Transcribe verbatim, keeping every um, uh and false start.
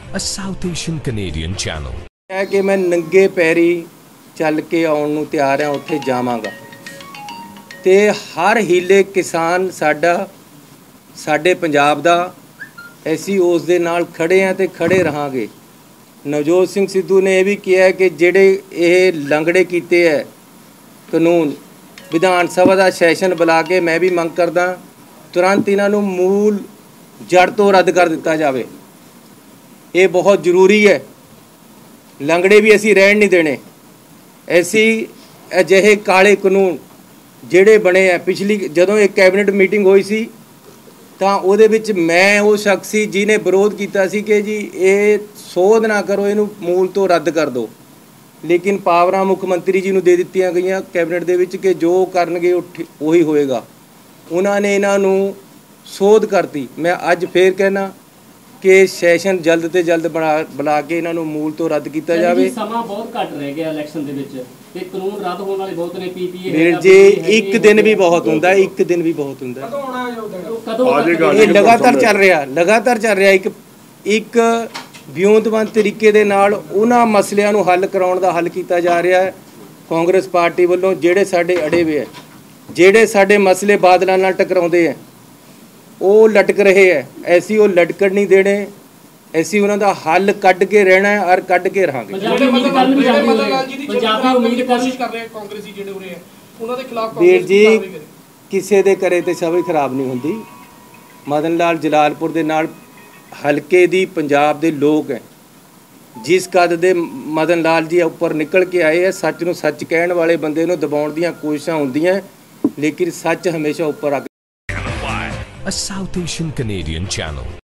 a South Asian Canadian channel. है कि मैं नंगे पैरी चल के आउण नूं तैयार हाँ, उत्थे जावांगा ते हर हीले किसान साडा साडे पंजाब दा ऐसी उस दे नाल खड़े हैं ते खड़े रहांगे। नवजोत सिंह सिद्धू ने यह भी किया है कि जिहड़े ये लंगड़े कीते है कानून विधान सभा का सैशन बुला के मैं भी मंग करदा तुरंत इन्हां नूं मूल जड़ तो रद्द कर दिता जाए। ये बहुत जरूरी है। लंगड़े भी असी रहन नहीं देने। ऐसी अजिहे काले कानून जिहड़े बने हैं पिछली जदों एक कैबिनेट मीटिंग हुई सी तां उहदे विच मैं वो शख्स सी जिहने विरोध किया सी कि जी ये सोध ना करो, इनू मूल तो रद्द कर दो, लेकिन पावरां मुख मंत्री जी नूं दे दित्तियां गईयां कैबिनेट दे विच कि जो करनगे उही होएगा। उन्होंने इन्हां नूं सोध करती। मैं अज फिर कहना कि सैशन जल्द तो जल्द बना बुला के इन्हों मूल तो रद्द किया जाए। समा बहुत घट रह गया इलैक्शन दे विच ते कानून रद्द होने वाले बहुत ने पीपीए वीर जी एक दिन भी बहुत हुंदा, एक दिन भी बहुत हुंदा। ये लगातार चल रहा लगातार चल रहा एक एक विਉਂਤਬੰਦ तरीके दे नाल उन्हां मसलियां नूं हल कराउण दा हल किया जा रहा है। कांग्रेस पार्टी वालों जिहड़े साडे अड़े वे है, जिहड़े साडे मसले बादलां नाल टकराउंदे है वो लटक रहे है, ऐसी वो लटकण नहीं देने, ऐसी उन्हों का हल कढ़ के रहना है और कढ़ के रहांगे। वीर जी किसी के घरे तो छवि खराब नहीं होंदी। मदन लाल जलालपुर के नाल हलके दी पंजाब दे लोग हैं। जिस कद दे मदन लाल जी उपर निकल के आए हैं, सच नूं सच कहण वाले बंदे नूं दबाउण दीयां कोशिशां हुंदियां, लेकिन सच हमेशा उपर आ। A South Asian Canadian channel.